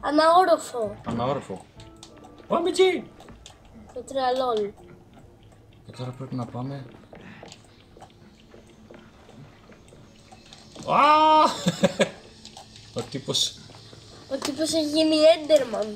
Αναόροφο. Αναόροφο. Πάμε εκεί. Το τρελόλ. Και τώρα πρέπει να πάμε. Ο τύπος. Ο τύπος έχει γίνει Έντερμαν.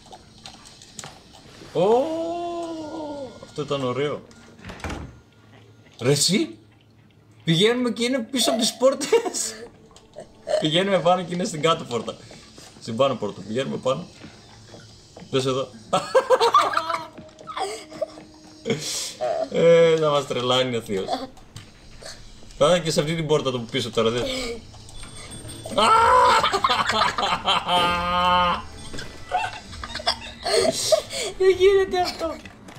Αυτό ήταν ωραίο. Ρε εσύ, πηγαίνουμε και είναι πίσω από τις πόρτες. Πηγαίνουμε πάνω και είναι στην κάτω πόρτα. Στην πάνω πόρτα, πηγαίνουμε πάνω. Δες εδώ. Θα μας τρελάνει ο θείος. Πάμε και σε αυτή την πόρτα το που πίσω τώρα, δες. Δεν γίνεται αυτό.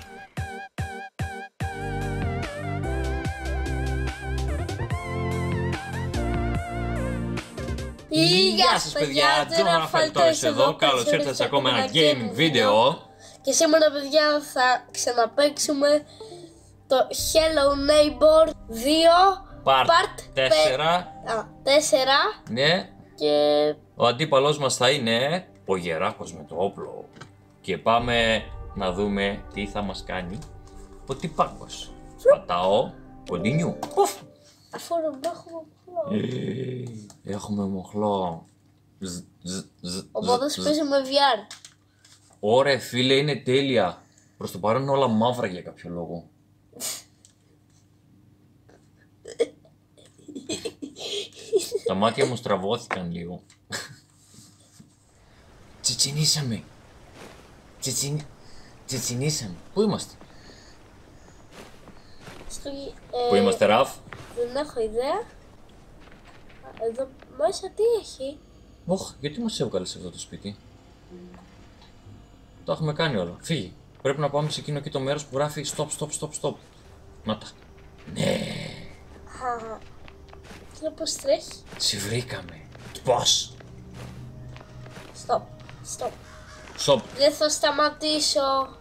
Γεια σας παιδιά, Τζόνα Φαλτόης εδώ, καλώς ήρθατε σε ακόμα ένα gaming βίντεο. Και σήμερα παιδιά θα ξαναπαίξουμε το Hello Neighbor 2 Part 4. 4. Ναι. Και ο αντίπαλος μας θα είναι ο Γεράκος με το όπλο. Και πάμε να δούμε τι θα μας κάνει ο τυπάκος. Πατάω, continue. Αφού δεν έχουμε μοχλό. Έχουμε μοχλό. Οπότε παίζουμε VR. Ωραία φίλε, είναι τέλεια. Προς το παρόν είναι όλα μαύρα για κάποιο λόγο. Τα μάτια μου στραβώθηκαν λίγο. Τσιτσινίσαμε. Τσιτσινίσαμε. Πού είμαστε? Πού είμαστε Ραφ? Δεν έχω ιδέα. Εδώ μέσα τι έχει? Γιατί μας έβγαλε σε αυτό το σπίτι? Το έχουμε κάνει όλα. Φύγε. Πρέπει να πάμε σε εκείνο εκεί το μέρος που γράφει stop. Να τα. Ναι. Και πώς τρέχει? Σε βρήκαμε. Πώς? Stop. Δεν θα σταματήσω.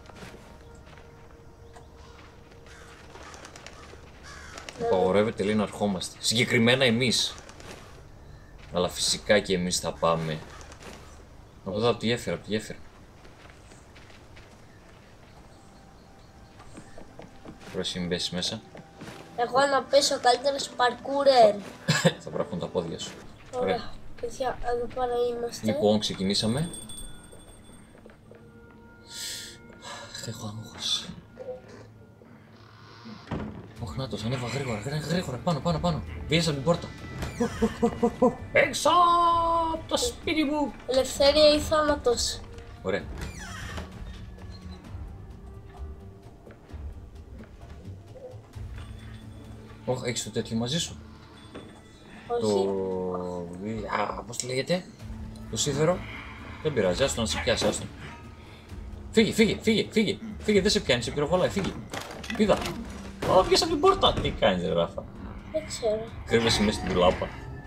Απαγορεύεται λέει να ερχόμαστε. Συγκεκριμένα εμείς. Αλλά φυσικά και εμείς θα πάμε. Από εδώ, από τη γέφυρα, Πρέπει να μπέσεις μέσα. Εγώ να πέσω καλύτερος parkourer. Θα βραχούν τα πόδια σου. Ωραία. Παιδιά, εδώ πέρα είμαστε. Λοιπόν, ξεκινήσαμε. Έχω άγχος. Νάτος, ανέβα γρήγορα, πάνω. Βγες από την πόρτα. Έξω από το σπίτι μου. Ελευθερία ή θάνατος. Ωραία. Έχεις το τέτοιο μαζί σου? Όχι. Πώς το λέγεται? Το σίδερο. Δεν πειράζει, άστο να σε πιάσει, άστο. Φύγε, δεν σε πιάνει, σε πυροβολάει, φύγε. Πήδα. Βγες από την πόρτα. Τι κάνεις ρε Ράφα? Δεν ξέρω. Κρύβεσαι μέσα στην τουλάπα.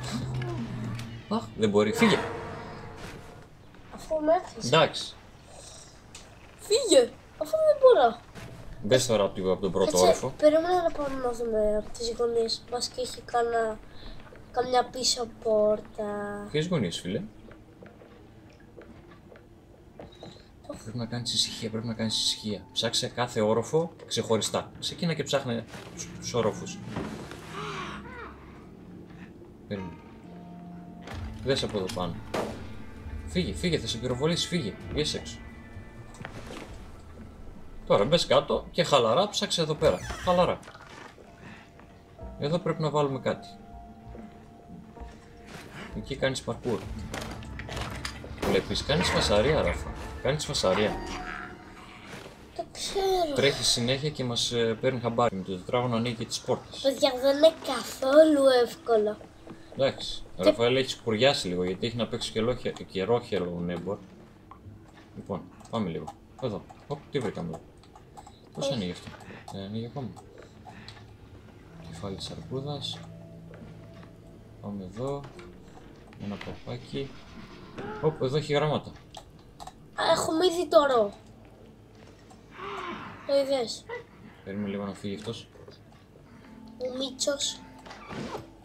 Δεν μπορεί, φύγε. Αφού με έφυγε. Εντάξει. Φύγε, αφού δεν μπορώ. Μπες τώρα από τον πρώτο όροφο. Περίμενα να πάμε να δούμε από τις γωνίες. Μπας και έχει καμιά πίσω πόρτα. Ποιες γωνίες φίλε? Πρέπει να κάνεις ησυχία, Ψάξε κάθε όροφο ξεχωριστά. Ξεκίνα και ψάχνε τους όροφους. Περίμενε. Δες από εδώ πάνω. Φύγε, θα σε πυροβολήσει, φύγε. Βγες έξω. Τώρα μπες κάτω και χαλαρά ψάξε εδώ πέρα. Χαλαρά. Εδώ πρέπει να βάλουμε κάτι. Εκεί κάνεις parkour. Βλέπεις, κάνεις φασαρία Ράφα. Το ξέρω. Τρέχει συνέχεια και μας παίρνει χαμπάρι. Με το τετράγωνο ανοίγει και τις πόρτες. Παιδιά, δεν είναι καθόλου εύκολο. Εντάξει, Ραφαέλ έχει σκουριάσει λίγο γιατί έχει να παίξει καιρό Hello Neighbor. Λοιπόν, πάμε λίγο. Εδώ. Τι βρήκαμε εδώ? Πώς ανοίγει αυτό? Δεν ανοίγει ακόμα. Κεφάλι της αρκούδας. Πάμε εδώ. Ένα παπάκι. Εδώ έχει γράμματα. Έχουμε ήδη το ρο. Το είδες? Περίμενε λίγο να φύγει αυτός. Ο Μίτσος.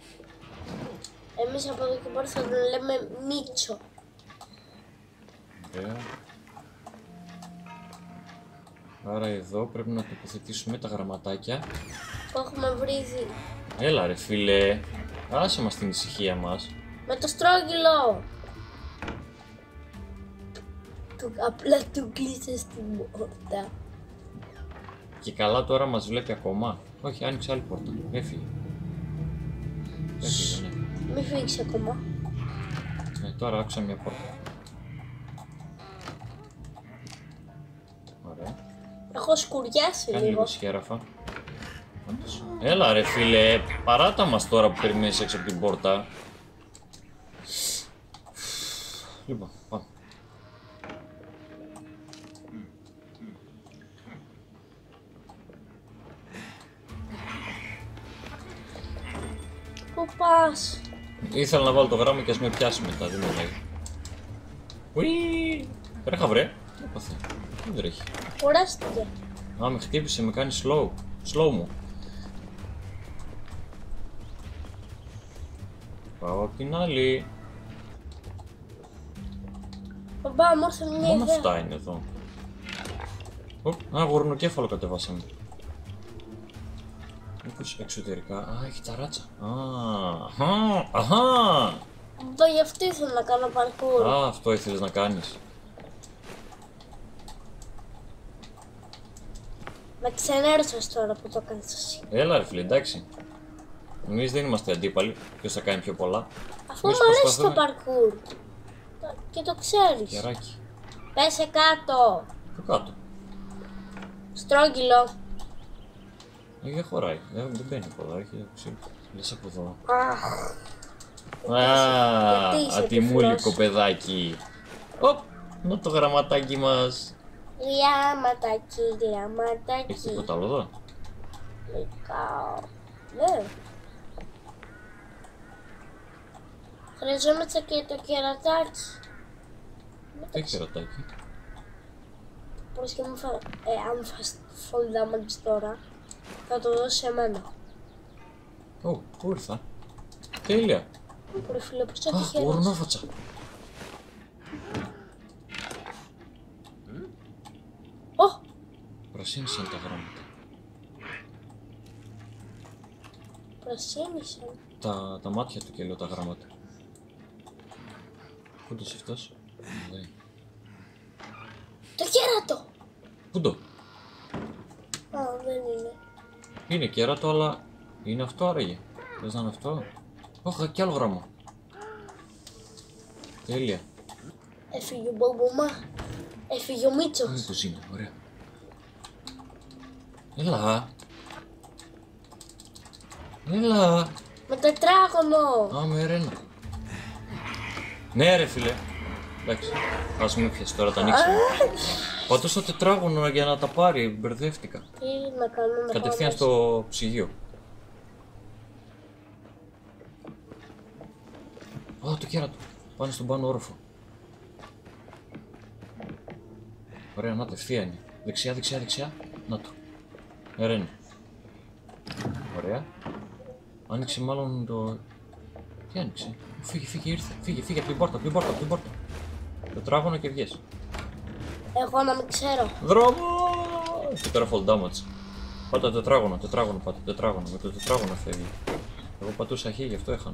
Εμείς από εδώ και πέρα θα τον λέμε Μίτσο. Ωραία. Άρα εδώ πρέπει να τοποθετήσουμε τα γραμματάκια. Που έχουμε βρει Έλα ρε φίλε, άσε μας την ησυχία μας. με το στρόγγυλο. Απλά του κλείσες την πόρτα. Και καλά τώρα μας βλέπει ακόμα. Όχι, άνοιξε άλλη πόρτα. Έφυγε. Έφυγε, ναι. Μην φύγεις ακόμα. Τώρα άκουσα μια πόρτα. Ωραία. Έχω σκουριάσει Κάνει λίγο. λίγο σχέραφα. Έλα ρε φίλε, παράτα μας τώρα που περιμένεις έξω από την πόρτα. Λοιπόν, πάμε. Πού πας? Ήθελα να βάλω το γράμμα και ας με πιάσει μετά, δεν με λέει. Ουί! Τρέχα βρε. Τι έπαθε. Δεν τρέχει. Κουράστηκε. Α, με χτύπησε, με κάνει slow. Slow μου. Πάω απ' την άλλη. Μπαμπά μου ήρθε μια Μόνο ιδέα. αυτά είναι εδώ. Γουρνοκέφαλο κατεβάσαμε. Μήπως εξωτερικά. Α, έχει τα ράτσα. Αχα. Μπα, γι' αυτό ήθελα να κάνω παρκούρ. Α, αυτό ήθελες να κάνεις. Με ξενέρωσες τώρα που το κάνεις εσύ. Έλα ρε φίλε, εντάξει. Εμείς δεν είμαστε αντίπαλοι. Ποιος θα κάνει πιο πολλά. Αφού Εμείς μου αρέσει το προσπαθούμε- παρκούρ. Και το ξέρεις. Κεράκι. Πέσε κάτω. Πού κάτω. Στρόγγυλο. Δεν χωράει. Δεν μπαίνει από εδώ. Έχει ξύλο. Λες από εδώ. Αχ. Α, γιατί είσαι ατιμούλικο τυφλός. παιδάκι. Οπ, να το γραμματάκι μας. Γραμματάκι, Έχει γραμματάκι. τίποτα άλλο εδώ. Λυκάω. Ναι. Χρειαζόμαστε και το κερατάκι. Τι κερατάκι. Πώς και αν φας full damage τώρα, θα το δώσει σε μένα. Ω, πού ήρθα. Τέλεια. Ρε φίλε, πώς το Αχ, τυχαίνεις. ουρνόφατσα. Ω, Πρασίνησαν τα γράμματα. πρασίνησαν. Τα μάτια του και λέω τα γράμματα. Πού το αυτός. Ναι. Το κέρατο! Πού το. Α, δεν είναι. Είναι κέρατο, αλλά είναι αυτό άραγε. Θες να είναι αυτό. Όχι, κι άλλο γράμμα. Τέλεια. Έφυγε ο Μπομπομά. Έφυγε ο Μίτσος. Μήπως είναι, ωραία. Έλα. Έλα. Με τετράγωνο. Α, με ρένα. Ναι ρε φίλε. Εντάξει, ας μην πιάσει τώρα τα ανοίξουμε. Πατώ στο τετράγωνο για να τα πάρει, μπερδεύτηκα. Τι να κάνουμε. Κατευθείαν στο ψυγείο. Α, το κέρατο. Πάνε στον πάνω όροφο. Ωραία, να το, ευθεία είναι. Δεξιά, δεξιά, δεξιά. Να το. Ερένει. Ωραία. Άνοιξε μάλλον το... Τι άνοιξε. Φύγε, φύγε, ήρθε. Φύγε, φύγε από την πόρτα, από την πόρτα, από την πόρτα. Τετράγωνο και βγες. Εγώ να μην ξέρω. Δρόμο! Και τώρα full damage. Πάτα τετράγωνο, τετράγωνο, πάτα τετράγωνο. Με το τετράγωνο φεύγει. Εγώ πατούσα χ, γι' αυτό έχανα.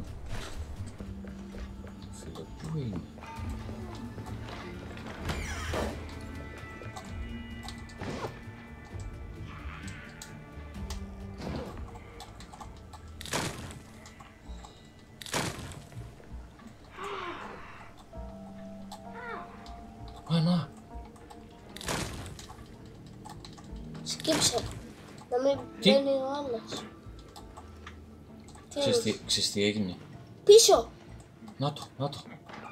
Φίλε, πού είναι. Α, να. Σκύψε. Να μην Τι? μπαίνει ο άλλος. Τι είναι. Ξέρεις τι έγινε. Πίσω. Να το, να το.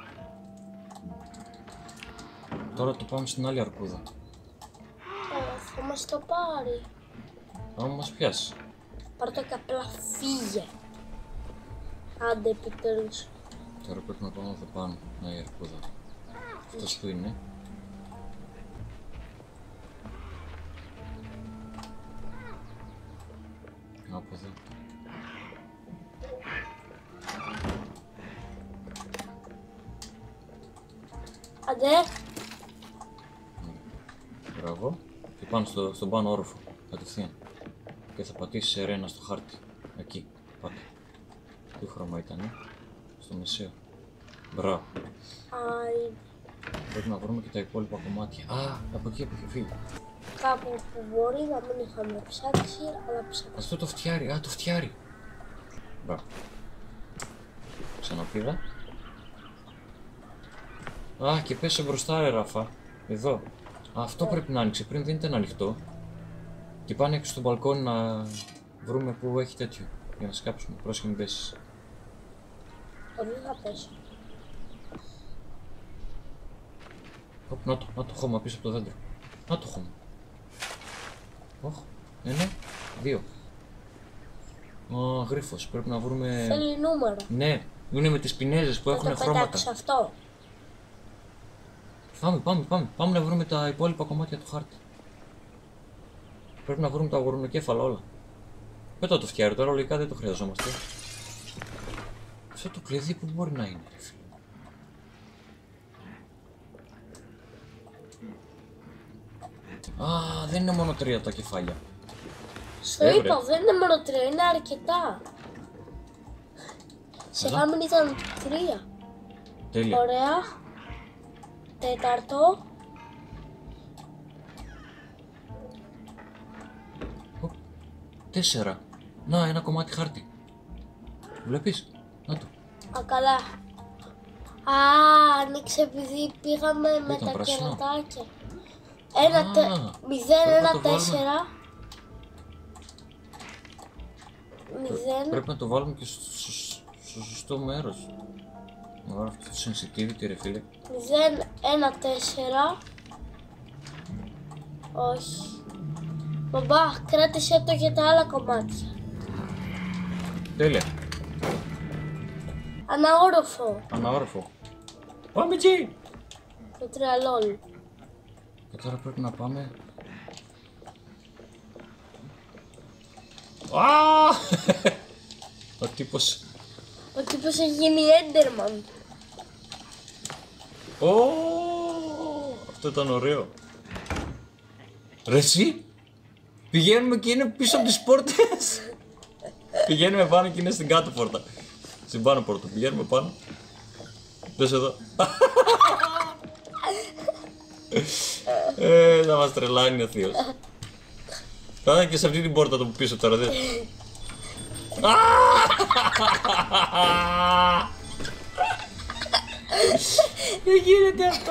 Τώρα το πάμε στην άλλη αρκούδα. Θα μας το πάρει. Να μας πιάσει. Πάρ' το και απλά φύγε. Άντε επιτέλους. Τώρα πρέπει να πάμε εδώ πάνω. Να η αρκούδα. Αυτός που είναι. Από εδώ. Άντε. Μπράβο. Και πάνω στον πάνω όροφο. Κατευθείαν. Και θα πατήσεις Ρένα στο χάρτη. Εκεί. Πάτε. Τι χρώμα ήτανε? Στο μεσαίο. Μπράβο. Άι, Πρέπει να βρούμε και τα υπόλοιπα κομμάτια. Α, από εκεί φύγει. κάπου που μπορεί να μην είχαμε ψάξει, αλλά ψάξαμε. Αυτό το φτιάρι. Α, το φτιάρι. Μπράβο. Ξαναπήγα. Α, και πέσε μπροστά ρε Ράφα. Εδώ. Αυτό πρέπει να άνοιξε. Πριν δεν ήταν ανοιχτό. Και πάνε έξω στο μπαλκόνι να βρούμε που έχει τέτοιο. Για να σκάψουμε. Πρόσεχε μην πέσεις. Δεν θα πέσω. Να το χώμα πίσω από το δέντρο. Να το χώμα. Όχ. Ένα. Δύο. Α, γρίφος. Πρέπει να βρούμε... Θέλει νούμερο. Ναι. Είναι με τις πινέζες που Θα έχουν το χρώματα. πετάξω αυτό. Πάμε να βρούμε τα υπόλοιπα κομμάτια του χάρτη. Πρέπει να βρούμε τα αγορονοκέφαλα όλα. Πέτα το φτιάρι τώρα, λογικά δεν το χρειαζόμαστε. Αυτό το κλειδί που μπορεί να είναι, ρε φίλε. Α, δεν είναι μόνο 3 τα κεφάλια. Στο είπα, δεν είναι μόνο 3, είναι αρκετά. Σε Εδώ. γάμιν ήταν 3. Τέλεια. Ωραία. Τέταρτο. Ω, 4. Να, ένα κομμάτι χάρτη. Βλέπεις, να το. Α, καλά. Α, άνοιξε επειδή πήγαμε με τα πράσινο. κερατάκια. Α, 0, 1, πρέπει να το 4. 0. Πρέπει να το βάλουμε και στο σωστό μέρος. Να βάλω αυτό το sensitivity ρε φίλε. 0, 1, 4. Όχι. Μπαμπά, κράτησε το για τα άλλα κομμάτια. Τέλεια. Αναόροφο. Αναόροφο. Πάμε εκεί. Το τριαλόλ. Και τώρα πρέπει να πάμε... Α! Ο τύπος... Ο τύπος έχει γίνει Enderman. Ω! Αυτό ήταν ωραίο. Ρε εσύ! Πηγαίνουμε και είναι πίσω από τις πόρτες. Πηγαίνουμε πάνω και είναι στην κάτω πόρτα. Στην πάνω πόρτα. Πηγαίνουμε πάνω. Δες εδώ. Θα μας τρελάνει ο θείος. Πάμε και σε αυτή την πόρτα το που πίσω τώρα, δες. Δεν γίνεται αυτό.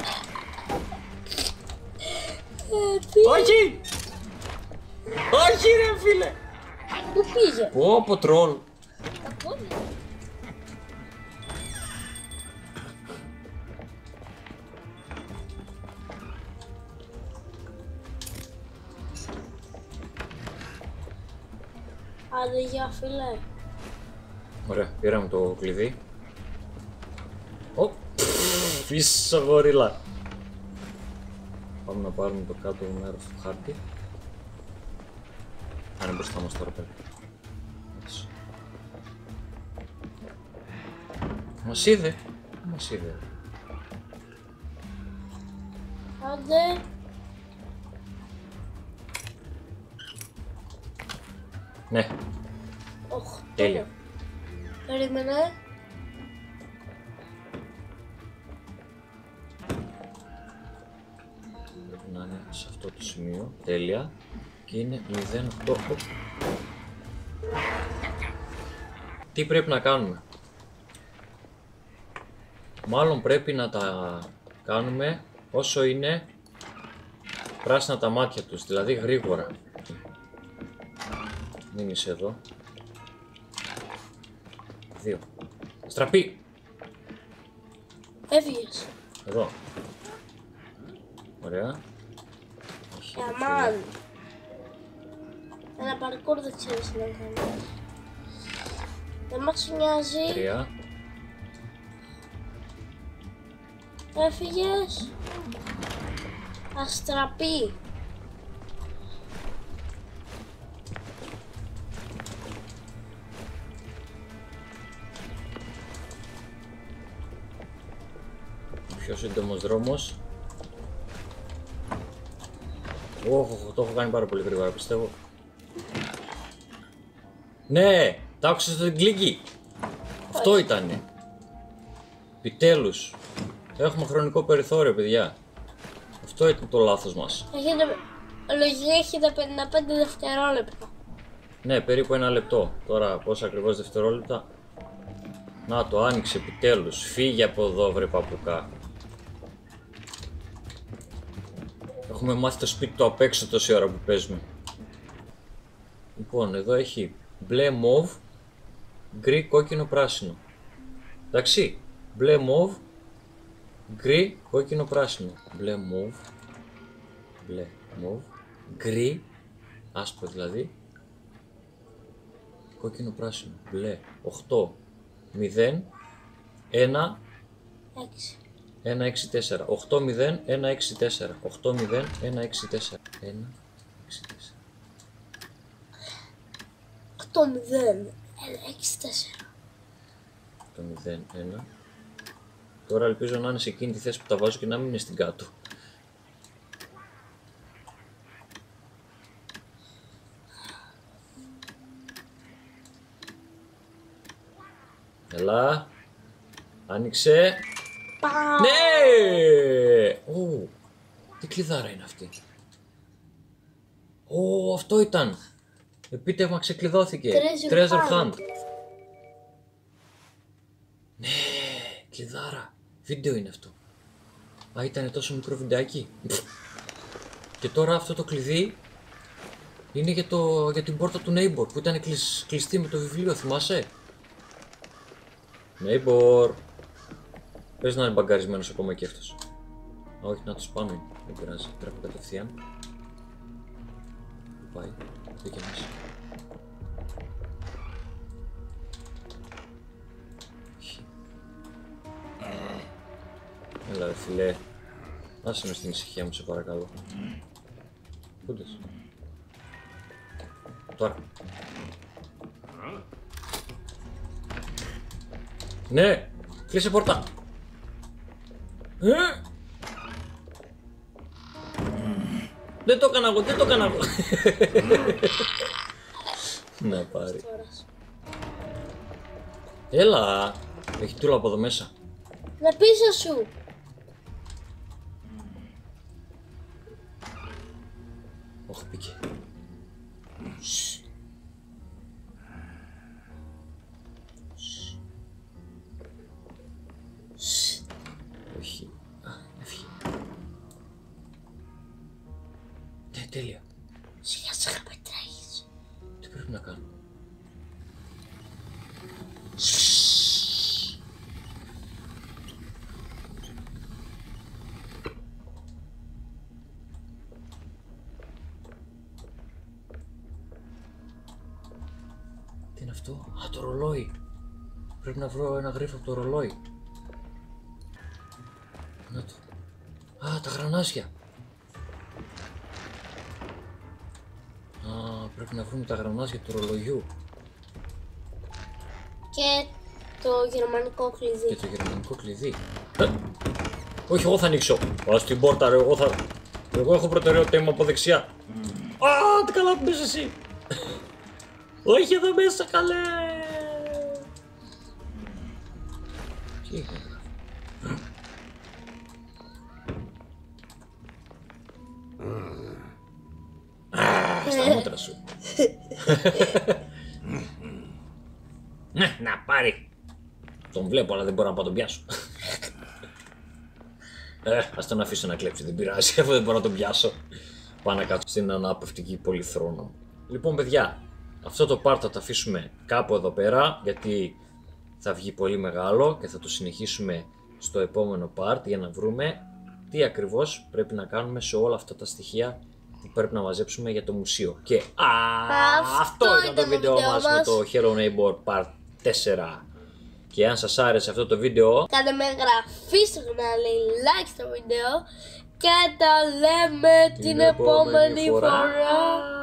Όχι! Όχι ρε φίλε! Πού πήγε? Πω τρόλ. Τα πόδια. Άντε γεια φίλε. Ωραία, πήραμε το κλειδί. Ω, πίσω γορίλα. Πάμε να πάρουμε το κάτω μέρος του χάρτη. Αν είναι μπροστά μας τώρα πέρα. Έτσι. Μας είδε. Μας είδε. Άντε. Ναι, Οχ. τέλεια. Περίμενε. Πρέπει να είναι σε αυτό το σημείο. Τέλεια. Και είναι 0,8. Τι πρέπει να κάνουμε? Μάλλον πρέπει να τα κάνουμε όσο είναι πράσινα τα μάτια τους, δηλαδή γρήγορα. Μην είσαι εδώ. 2. Στραπή! Έφυγες. Εδώ. Ωραία. Όχι, Αμάν. Ένα παρκούρ δεν ξέρεις να κάνεις. Δεν μας νοιάζει. 3. Έφυγες. Αστραπή. Πιο σύντομος δρόμος. Το έχω κάνει πάρα πολύ γρήγορα, πιστεύω. Ναι, τα άκουσα στον κλίκι. Αυτό ήτανε. Επιτέλους. Έχουμε χρονικό περιθώριο, παιδιά. Αυτό ήταν το λάθος μας. Λογικά έχει τα 55 δευτερόλεπτα. Ναι, περίπου 1 λεπτό. Τώρα πόσα ακριβώς δευτερόλεπτα. Να το άνοιξε επιτέλους. Φύγε από εδώ, βρε παπουκά. Έχουμε μάθει το σπίτι του απ' έξω τόση ώρα που παίζουμε. Λοιπόν, εδώ έχει μπλε μοβ, γκρι, κόκκινο, πράσινο. Εντάξει, μπλε μοβ, γκρι, κόκκινο, πράσινο. Μπλε μοβ, γκρι, άσπρο δηλαδή, κόκκινο, πράσινο. Μπλε, 8, 0, 1, 6. 1, 6, 4. 8, 0, 1, 6, 4. 8, 0, 1, 6, 4. 1, 6, 4. 8, 0, 1, 6, 4. 8, 0, 1. Τώρα ελπίζω να είναι σε εκείνη τη θέση που τα βάζω και να μην είναι στην κάτω. Έλα. Άνοιξε. Πάω. Ναι! Τι κλειδάρα είναι αυτή. Αυτό ήταν. Επίτευγμα ξεκλειδώθηκε. Treasure Hunt. Ναι, κλειδάρα. Βίντεο είναι αυτό. Α, ήταν τόσο μικρό βιντεάκι. Και τώρα αυτό το κλειδί είναι για την πόρτα του Neighbor που ήταν κλειστή με το βιβλίο, θυμάσαι. Neighbor. Πες να είναι μπαγκαρισμένος ακόμα και αυτός. Όχι, να τους πάνω είναι. Δεν πειράζει. Τρέχω κατευθείαν. Πάει. Μπήκε μέσα. Έλα ρε φιλέ. Άσε με στην ησυχία μου, σε παρακαλώ. Πούντες. Τώρα. Ναι! Κλείσε πόρτα! Δεν το έκανα εγώ, δεν το έκανα εγώ. Να πάρει. Έλα! Έχει τούλα από εδώ μέσα. Να πίσω σου. Όχι, πήγε. Όχι. Έφυγε. Ναι, τέλεια. Σιγά σιγά πετράγεις. Τι πρέπει να κάνω. Τι είναι αυτό. Α, το ρολόι. Πρέπει να βρω ένα γρίφο από το ρολόι. Να το. Α, τα γρανάζια. Α, πρέπει να βρούμε τα γρανάζια του ρολογιού. Και το γερμανικό κλειδί. Και το γερμανικό κλειδί. Όχι, εγώ θα ανοίξω. Πας στην πόρτα, ρε, εγώ έχω προτεραιότητα, είμαι από δεξιά. Α, τι καλά που μπες εσύ. Όχι εδώ μέσα, καλέ. Τι έγινε. Στα μούτρα σου. Ναι, να πάρει. Τον βλέπω αλλά δεν μπορώ να πάω τον πιάσω. Ας τον αφήσω να κλέψει, δεν πειράζει, αφού δεν μπορώ να τον πιάσω. Πάω να κάτσω στην αναπαυτική πολυθρόνα μου. Λοιπόν παιδιά, αυτό το part θα το αφήσουμε κάπου εδώ πέρα, γιατί θα βγει πολύ μεγάλο και θα το συνεχίσουμε στο επόμενο part για να βρούμε τι ακριβώς πρέπει να κάνουμε σε όλα αυτά τα στοιχεία που πρέπει να μαζέψουμε για το μουσείο. Και αυτό ήταν το βίντεο μας με το Hello Neighbor Part 4. Και αν σας άρεσε αυτό το βίντεο, κάντε με εγγραφή στο κανάλι, like στο βίντεο και τα λέμε την επόμενη φορά.